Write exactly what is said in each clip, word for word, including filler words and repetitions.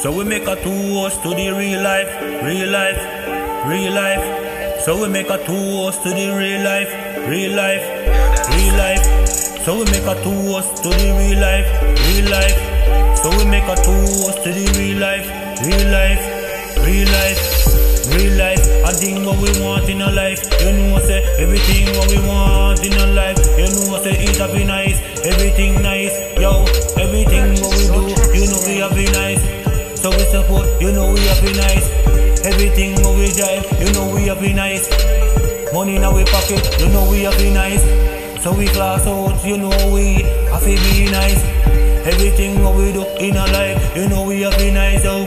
So we make a toast to the real life, real life, real life. So we make a toast to the real life, real life, real life. So we make a toast to the real life, real life. So we make a toast to the real life, real life, real life, real life. I think what we want in our life. You know say everything what we want in our life. You know say it have be nice, everything nice. Yo, everything what we do, you know we have be nice. So we support, you know we have be nice. Everything what we drive, you know we have be nice. Money in our pocket, you know we have be nice. So we class out, you know we have to be nice. Everything what we do in our life, you know we have be nice. Yo,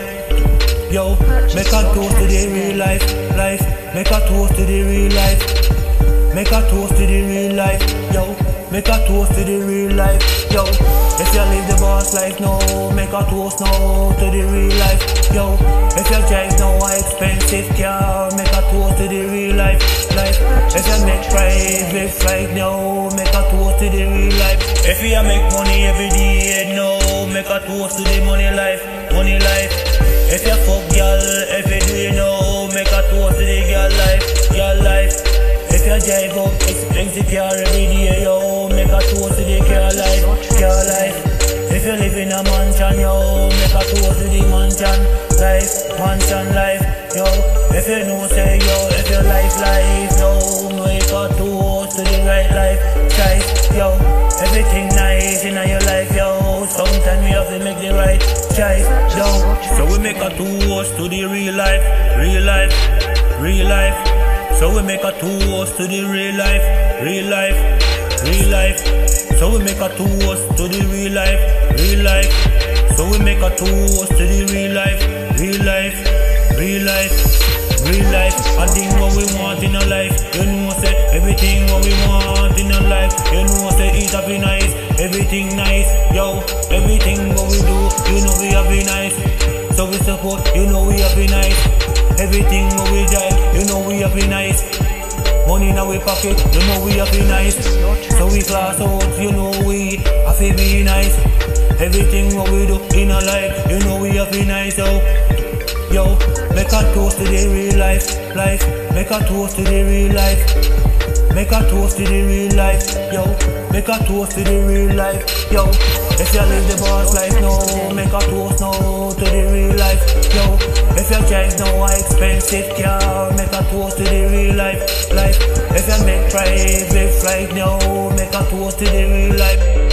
yo, make a toast to the real life, life. Make a toast to the real life. Make a toast to the real life, yo. Make a toast to the real life, yo. If you live the boss life, no. Make a toast now to the real life, yo. If you drive no expensive car, make a toast to the real life, life. If you make private flight, no. Make a toast to the real life. If you make money every day, no. Make a toast to the money life, money life. If you fuck girl every day, no. Make a toast to the girl life, girl life. If you drive up expensive car every day, yo, make a toast to the car life, car life. If you live in a mansion, yo, make a toast to the mansion life, mansion life, yo. If you know say, yo, if your life life, yo, make a toast to the right life, life, yo. Everything nice in your life, yo. Sometimes we have to make the right choice, yo. So we make a toast to the real life, real life, real life. So we make a toast to the real life, real life, real life. So we make a toast to the real life, real life. So we make a toast to the real life, real life, real life, real life. I think what we want in our life. You know say everything what we want in our life. You know say it have be nice, everything nice. Yo, everything what we do, you know we have be nice. So we support, you know we have be nice. Everything what we drive, you know we have be nice. Money in our pocket, you know we have be nice. So we class out, you know we have to be nice. Everything what we do in our life, you know we have be nice. Yo, yo, make a toast to the real life, life. Make a toast to the real life. Make a toast to the real life, yo. Make a toast to the real life, yo. If you live the boss life, no. Make a toast now to the real life, yo. If you drive no expensive car, make a toast to the real life, life. If you make private flight, no. Make a toast to the real life.